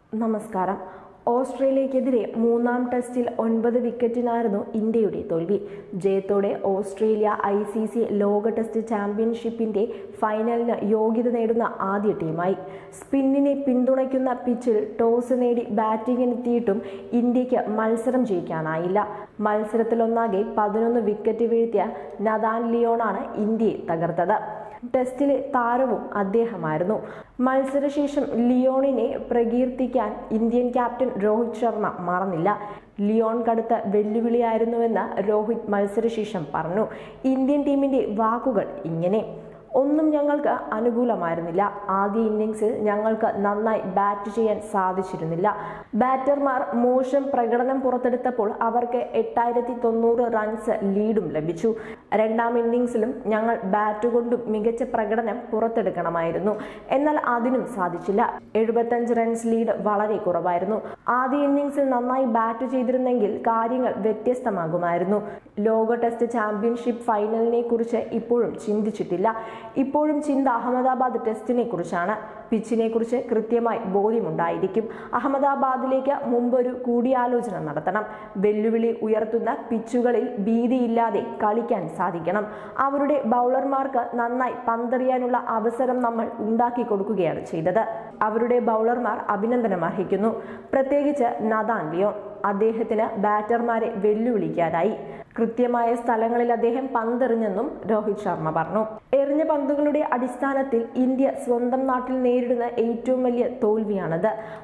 നമസ്കാരം. ഓസ്ട്രേലിയക്കെതിരെ മൂന്നാം ടെസ്റ്റിൽ 9 വിക്കറ്റിനായിരുന്നു ഇന്ത്യയുടെ തോൽവി. ജയത്തോടെ ഓസ്ട്രേലിയ ICC ലോക ടെസ്റ്റ് ചാമ്പ്യൻഷിപ്പിന്റെ ഫൈനലിന് യോഗ്യത നേടുന്ന ആദ്യ ടീമായി. സ്പിന്നിനെ പിന്തുണയ്ക്കുന്ന പിച്ചിൽ ടോസ് നേടി ബാറ്റിംഗിനെത്തിയിട്ടും ഇന്ത്യക്ക് മത്സരം ജയിക്കാനായില്ല. മത്സരത്തിലൊന്നാകെ 11 വിക്കറ്റ് വീഴ്ത്തിയ നഥാൻ ലിയോണാണ് ഇന്ത്യയെ തകർത്തത്. ടെസ്റ്റിലെ താരവും അദ്ദേഹമായിരുന്നു. മത്സരശേഷം ലിയോണിനെ പ്രകീർത്തിക്കാൻ ഇന്ത്യൻ ക്യാപ്റ്റൻ രോഹിത് ശർമ്മ മറന്നില്ല. ലിയോൺ കടുത്ത വെല്ലുവിളിയായിരുന്നുവെന്ന് രോഹിത് മത്സരശേഷം പറഞ്ഞു. ഇന്ത്യൻ ടീമിന്റെ വാക്കുകൾ ഇങ്ങനെ: ഒന്നും ഞങ്ങൾക്ക് അനുകൂലമായിരുന്നില്ല. ആദ്യ ഇന്നിംഗ്സിൽ ഞങ്ങൾക്ക് നന്നായി ബാറ്റ് ചെയ്യാൻ സാധിച്ചിരുന്നില്ല. ബാറ്റർമാർ മോശം പ്രകടനം പുറത്തെടുത്തപ്പോൾ അവർക്ക് 8090 റൺസ് ലീഡും ലഭിച്ചു. രണ്ടാം ഇന്നിംഗ്സിലും ഞങ്ങൾ ബാറ്റ് കൊണ്ടും മികച്ച പ്രകടനം പുറത്തെടുക്കണമായിരുന്നു. എന്നാൽ അതിനും സാധിച്ചില്ല. 75 റൺസ് ലീഡ് വളരെ കുറവായിരുന്നു. ആദ്യ ഇന്നിംഗ്സിൽ നന്നായി ബാറ്റ് ചെയ്തിരുന്നെങ്കിൽ കാര്യങ്ങൾ വ്യത്യസ്തമാകുമായിരുന്നു. ലോക ടെസ്റ്റ് ചാമ്പ്യൻഷിപ്പ് ഫൈനലിനെ കുറിച്ച് ഇപ്പോഴും ചിന്തിച്ചിട്ടില്ല. ഇപ്പോഴും ചിന്ത അഹമ്മദാബാദ് ടെസ്റ്റിനെ കുറിച്ചാണ്. പിച്ചിനെ കുറിച്ച് കൃത്യമായി ബോധ്യമുണ്ടായിരിക്കും. അഹമ്മദാബാദിലേക്ക് മുമ്പൊരു കൂടിയാലോചന നടത്തണം. വെല്ലുവിളി ഉയർത്തുന്ന പിച്ചുകളിൽ ഭീതിയില്ലാതെ കളിക്കാൻ സാധിക്കണം. അവരുടെ ബൗളർമാർക്ക് നന്നായി പന്തെറിയാനുള്ള അവസരം നമ്മൾ ഉണ്ടാക്കി കൊടുക്കുകയാണ് ചെയ്തത്. അവരുടെ ബൗളർമാർ അഭിനന്ദനം അർഹിക്കുന്നു, പ്രത്യേകിച്ച് നഥാൻ ലിയോൺ. അദ്ദേഹത്തിന് ബാറ്റർമാരെ വെല്ലുവിളിക്കാനായി. കൃത്യമായ സ്ഥലങ്ങളിൽ അദ്ദേഹം പന്തെറിഞ്ഞെന്നും രോഹിത് ശർമ്മ പറഞ്ഞു. എറിഞ്ഞ പന്തുകളുടെ അടിസ്ഥാനത്തിൽ ഇന്ത്യ സ്വന്തം നാട്ടിൽ നേരിടുന്ന ഏറ്റവും വലിയ തോൽവിയാണത്.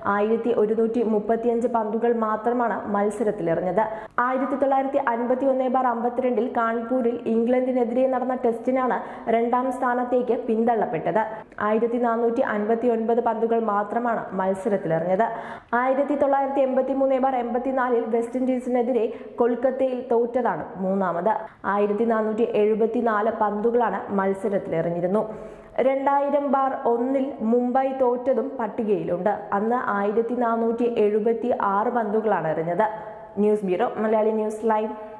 1135 പന്തുകൾ മാത്രമാണ് മത്സരത്തിലെറിഞ്ഞത്. 1951/52 കാൺപൂരിൽ ഇംഗ്ലണ്ടിനെതിരെ നടന്ന ടെസ്റ്റിനാണ് രണ്ടാം സ്ഥാനത്തേക്ക് പിന്തള്ളപ്പെട്ടത്. 1459 പന്തുകൾ മാത്രമാണ് മത്സരത്തിലെറിഞ്ഞത്. 1983/84 വെസ്റ്റ് ഇൻഡീസിനെതിരെ കൊൽക്കത്തയിൽ തോറ്റതാണ് മൂന്നാമത്. 1474 പന്തുകളാണ് മത്സരത്തിലെറിഞ്ഞിരുന്നു. 2000/1 മുംബൈ തോറ്റതും പട്ടികയിലുണ്ട്. അന്ന് 1476 പന്തുകളാണ് എറിഞ്ഞത്. News bureau, Malayali news live.